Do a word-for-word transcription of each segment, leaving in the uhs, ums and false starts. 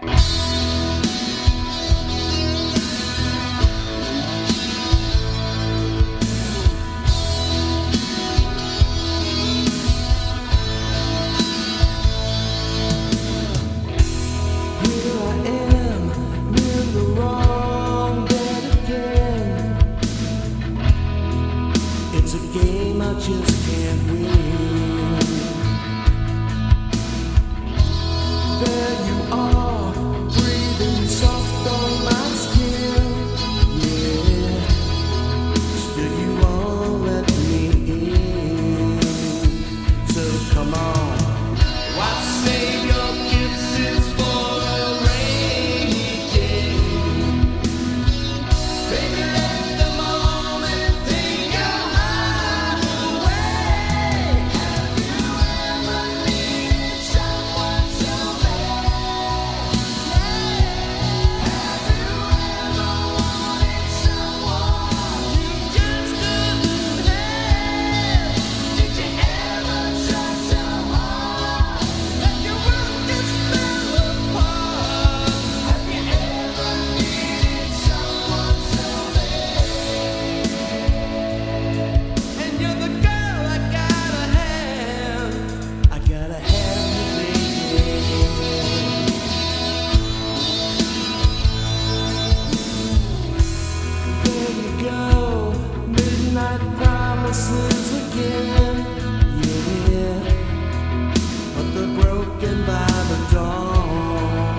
I just can't win. There you are, breathing soft on my skin. Yeah, still you won't let me in. So come on, why save your kisses for a rainy day? Baby, let the moment take your heart away. Have you ever needed someone so bad? Have you ever wanted someone you just couldn't have? Did you ever try so hard that your world just fell apart? Have you ever needed someone so bad? And you're the girl I gotta have. I gotta have you, baby. There you go, midnight promises again. Yeah, but they're broken by the dawn.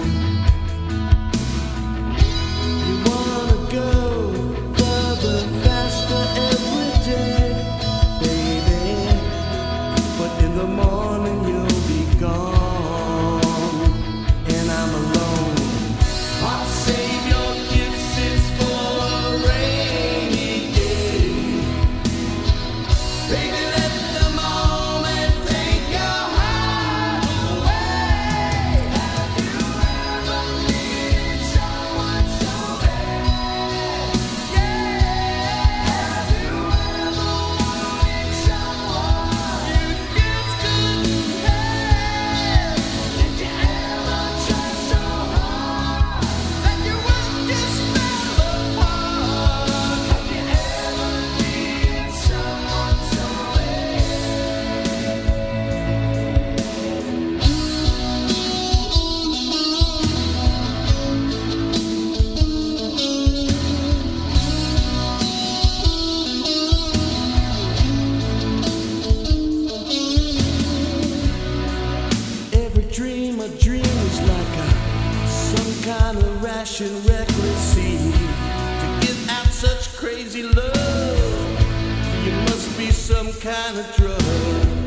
You wanna go further, faster every day, baby. But in the morning you'll be gone, and I'm alone. I'll save your kisses for a rainy day. Baby, let the moment take your heart away. Have you ever needed someone so bad? Yeah. Have you ever wanted someone you just couldn't have? Did you ever try so hard that your world just fell apart? Have you ever needed someone so bad? Every dream I dream is like a some kind of rash and reckless sea. To give out such crazy love, you must be some kind of drug.